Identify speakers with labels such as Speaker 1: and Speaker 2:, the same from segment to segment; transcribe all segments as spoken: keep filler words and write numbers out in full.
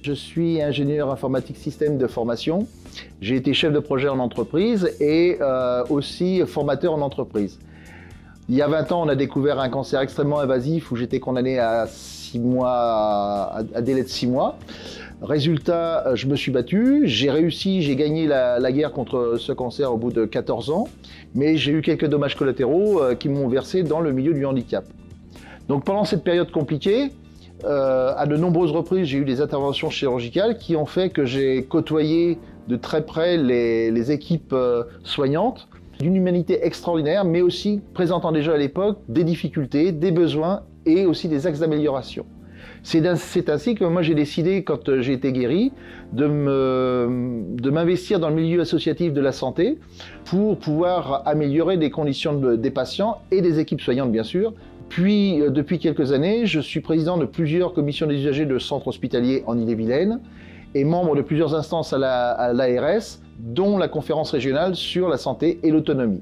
Speaker 1: Je suis ingénieur informatique système de formation. J'ai été chef de projet en entreprise et euh, aussi formateur en entreprise. Il y a vingt ans, on a découvert un cancer extrêmement invasif où j'étais condamné à six mois, à, à délai de six mois. Résultat, je me suis battu, j'ai réussi, j'ai gagné la, la guerre contre ce cancer au bout de quatorze ans, mais j'ai eu quelques dommages collatéraux euh, qui m'ont versé dans le milieu du handicap. Donc pendant cette période compliquée, euh, à de nombreuses reprises, j'ai eu des interventions chirurgicales qui ont fait que j'ai côtoyé de très près les, les équipes euh, soignantes, d'une humanité extraordinaire, mais aussi présentant déjà à l'époque des difficultés, des besoins et aussi des axes d'amélioration. C'est ainsi que moi j'ai décidé, quand j'ai été guéri, de m'investir dans le milieu associatif de la santé pour pouvoir améliorer les conditions de, des patients et des équipes soignantes bien sûr. Puis depuis quelques années, je suis président de plusieurs commissions des usagers de centres hospitaliers en Ille-et-Vilaine et membre de plusieurs instances à l'A R S, dont la conférence régionale sur la santé et l'autonomie.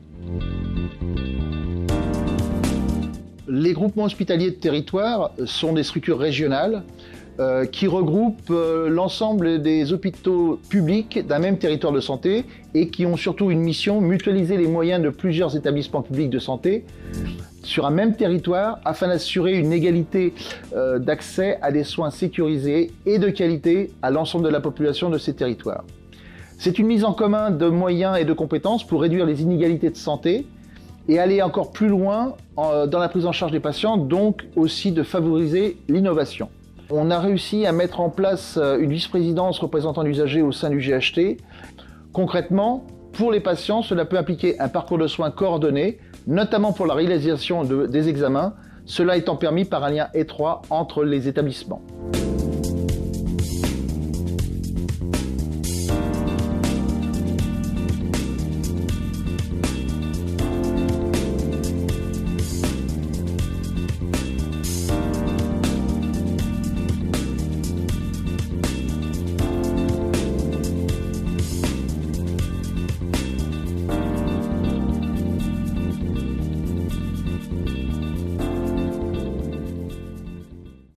Speaker 1: Les groupements hospitaliers de territoire sont des structures régionales euh, qui regroupent euh, l'ensemble des hôpitaux publics d'un même territoire de santé et qui ont surtout une mission, mutualiser les moyens de plusieurs établissements publics de santé sur un même territoire afin d'assurer une égalité euh, d'accès à des soins sécurisés et de qualité à l'ensemble de la population de ces territoires. C'est une mise en commun de moyens et de compétences pour réduire les inégalités de santé et aller encore plus loin en, dans la prise en charge des patients, donc aussi de favoriser l'innovation. On a réussi à mettre en place une vice-présidence représentant l'usager au sein du G H T. Concrètement, pour les patients, cela peut impliquer un parcours de soins coordonné, notamment pour la réalisation de, des examens, cela étant permis par un lien étroit entre les établissements.